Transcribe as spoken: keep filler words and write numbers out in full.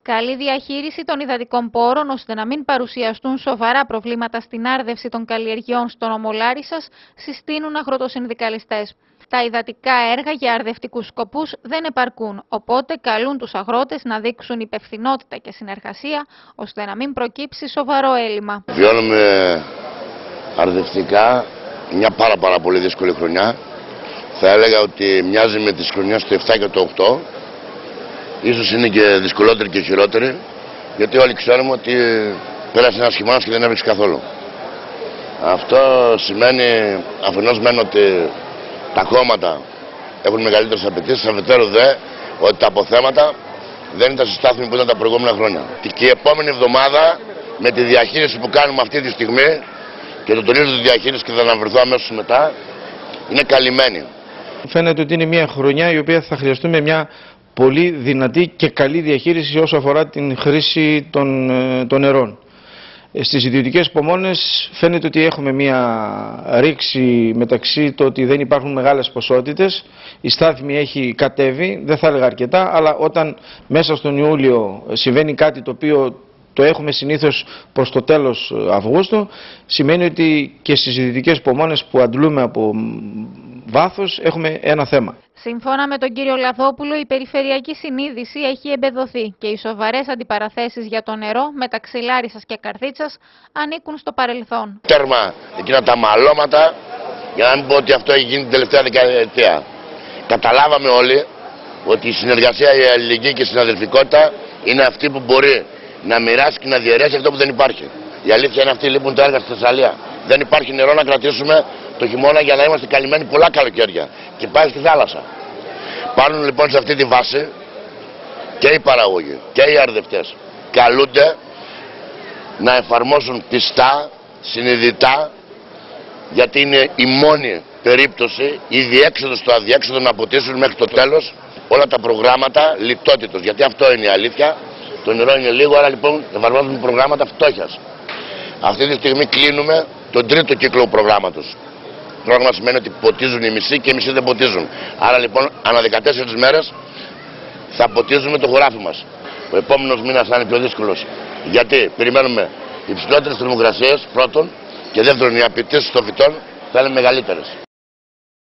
Καλή διαχείριση των υδατικών πόρων ώστε να μην παρουσιαστούν σοβαρά προβλήματα στην άρδευση των καλλιεργειών στο νομό Λάρισσας, συστήνουν αγροτοσυνδικαλιστές. Τα υδατικά έργα για αρδευτικούς σκοπούς δεν επαρκούν, οπότε καλούν τους αγρότες να δείξουν υπευθυνότητα και συνεργασία ώστε να μην προκύψει σοβαρό έλλειμμα. Βιώνουμε αρδευτικά μια πάρα πάρα πολύ δύσκολη χρονιά. Θα έλεγα ότι μοιάζει με τις χρονιές του επτά και το οκτώ. Ίσως είναι και δυσκολότερη και χειρότερη, γιατί όλοι ξέρουμε ότι πέρασε ένας χειμώνας και δεν έβριξε καθόλου. Αυτό σημαίνει αφενός μεν ότι τα κόμματα έχουν μεγαλύτερες απαιτήσεις, αφετέρου δε ότι τα αποθέματα δεν ήταν στη στάθμη που ήταν τα προηγούμενα χρόνια. Και η επόμενη εβδομάδα με τη διαχείριση που κάνουμε αυτή τη στιγμή, και το τονίζω τη διαχείριση και θα αναφερθώ αμέσως μετά, είναι καλυμμένη. Φαίνεται ότι είναι μια χρονιά η οποία θα χρειαστούμε μια πολύ δυνατή και καλή διαχείριση όσο αφορά την χρήση των, των νερών. Στις ιδιωτικές πομόνες φαίνεται ότι έχουμε μια ρήξη μεταξύ το ότι δεν υπάρχουν μεγάλες ποσότητες. Η στάθμη έχει κατέβει, δεν θα έλεγα αρκετά, αλλά όταν μέσα στον Ιούλιο συμβαίνει κάτι το οποίο το έχουμε συνήθως προς το τέλος Αυγούστου, σημαίνει ότι και στις ιδιωτικές πομόνες που αντλούμε από βάθος έχουμε ένα θέμα. Σύμφωνα με τον κύριο Λαδόπουλο, η περιφερειακή συνείδηση έχει εμπεδοθεί και οι σοβαρές αντιπαραθέσεις για το νερό μεταξύ Λάρισσας και Καρδίτσας ανήκουν στο παρελθόν. Τέρμα εκείνα τα μαλώματα, για να μην πω ότι αυτό έχει γίνει την τελευταία δεκαετία. Καταλάβαμε όλοι ότι η συνεργασία, η αλληλεγγύη και η συναδελφικότητα είναι αυτή που μπορεί να μοιράσει και να διαιρέσει αυτό που δεν υπάρχει. Η αλήθεια είναι αυτή, λείπουν τα έργα στη Θεσσαλία. Δεν υπάρχει νερό να κρατήσουμε το χειμώνα για να είμαστε καλυμμένοι πολλά καλοκαίρια. Και πάει στη θάλασσα. Πάρουν λοιπόν σε αυτή τη βάση και οι παραγωγοί και οι αρδευτές. Καλούνται να εφαρμόσουν πιστά, συνειδητά, γιατί είναι η μόνη περίπτωση, η διέξοδο στο αδιέξοδο, να αποτίσουν μέχρι το τέλος όλα τα προγράμματα λιτότητος. Γιατί αυτό είναι η αλήθεια. Το νερό είναι λίγο, άρα λοιπόν εφαρμόζουμε προγράμματα φτώχειας. Αυτή τη στιγμή κλείνουμε τον τρίτο κύκλο προγράμματος. Πρόγραμμα σημαίνει ότι ποτίζουν οι μισοί και οι μισοί δεν ποτίζουν. Άρα λοιπόν ανά δεκατέσσερις μέρες θα ποτίζουμε το χωράφι μας. Ο επόμενος μήνας θα είναι πιο δύσκολος. Γιατί περιμένουμε υψηλότερες θερμοκρασίες πρώτον, και δεύτερον οι απαιτήσεις των φυτών θα είναι μεγαλύτερες.